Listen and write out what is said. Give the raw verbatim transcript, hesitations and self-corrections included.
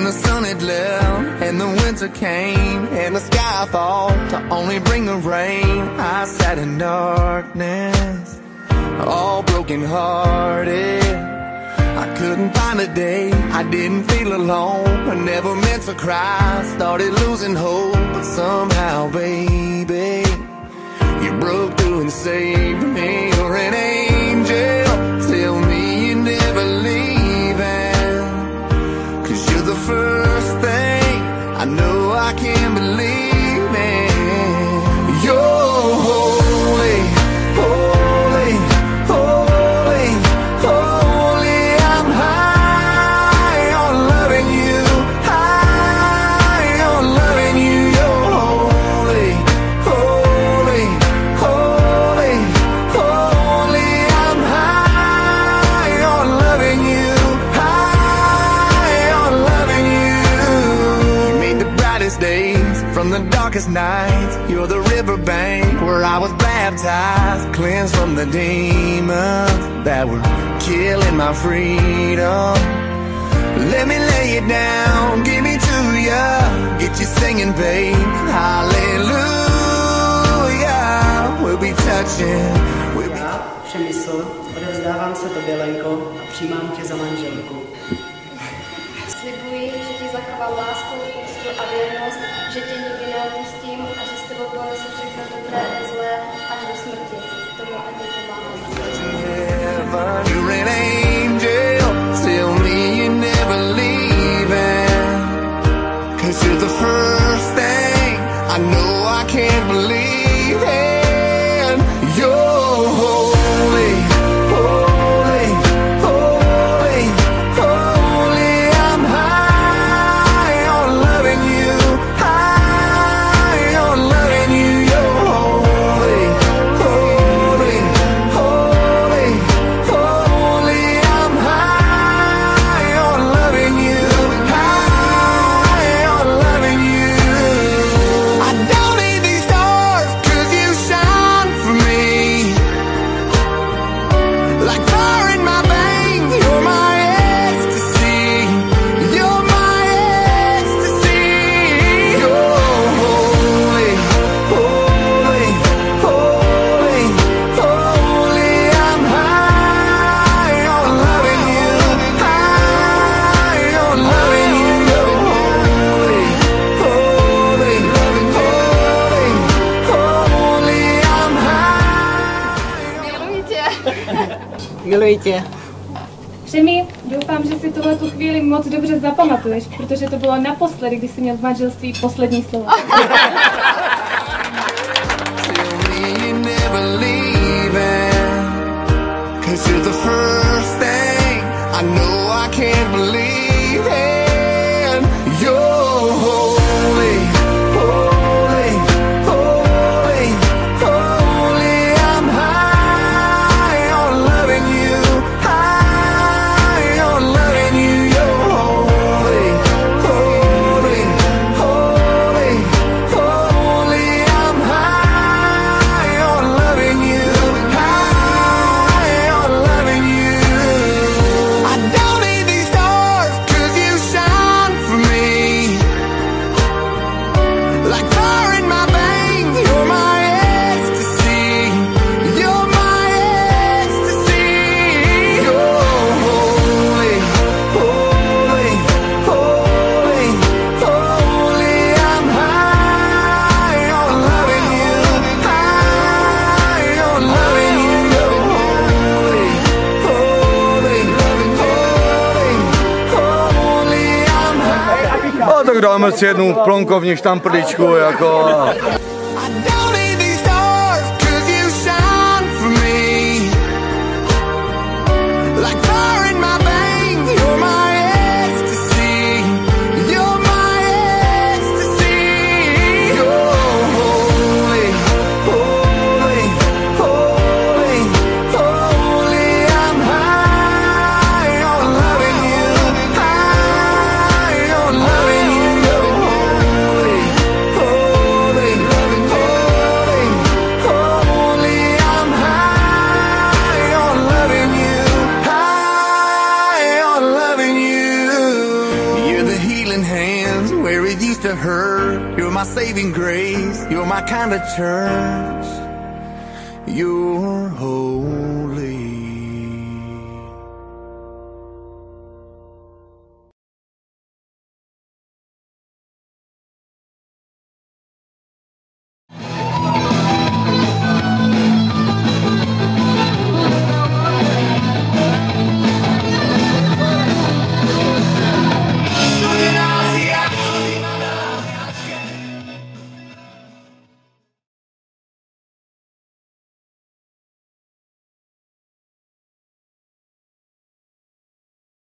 the sun had left and the winter came and the sky fall to only bring the rain. I sat in darkness, all broken hearted. I couldn't find a day, I didn't feel alone. I never meant to cry, started losing hope. But somehow, baby, you broke through and saved me. You're an angel, tell me you're never leaving. Cause you're the first thing I know I can't believe in. You're holy, holy, holy, holy. I'm high on loving you, high on loving you. You're holy, holy, holy, holy. I'm high on loving you, high on loving you. You made the brightest days from the darkest nights. You're the riverbank where I was baptized, cleansed from the demons that were killing my freedom. Let me lay it down, give me to ya, get you singing, babe. Hallelujah. We'll be touching, we'll be... Přemysl, odevzdávám se tobě, Lenko, a přijímám tě za manželku. Slibuji, že ti zachovám lásku, úctu a věrnost, že tě nikdy neopustím a že s tebou ponesu všechno dobré i zlé až do smrti. Tomu ať mi pomáhá. You're an angel, tell me you're never leaving. Cause you're the first thing I know I can't believe in. You're holy, holy, holy, holy. I'm high on loving you, high on loving you. You're holy, holy, holy, holy. I'm high on loving you, high on loving you. I don't need these stars 'cause you shine for me. Like fire in my veins, you're my ecstasy. You're my ecstasy. You're holy, holy, holy, holy. I'm high on loving you, high on loving you. You're holy, holy, holy, holy. I'm high. Miluji tě. Miluji tě. Přemi, doufám, že si tuhle tu chvíli moc dobře zapamatuješ, protože to bylo naposledy, když jsi měl v manželství poslední slovo. Tell me you're never leaving. Cause you're the first thing I know I can't believe in. You're holy, holy, holy, holy. I'm high on loving you, high on loving you. You're holy, holy, holy, holy. I'm high on loving you, high on loving you. I don't need these stars 'cause you shine for me. Like fire in my veins, you're my ecstasy. You're my ecstasy. You're holy, holy, holy, holy. I'm high on loving you, high on loving you. You're holy, holy, holy, holy. I'm high. A tak dáme si jednu plonkovní štamprličku jako... I don't need these stars 'cause you shine for me. Like fire in my veins, you're my ecstasy. You're my ecstasy. You're holy, holy, holy, holy. I'm high on loving you, high on loving you. You're holy, holy, to hurt. You're my saving grace. You're my kind of church. You're holy.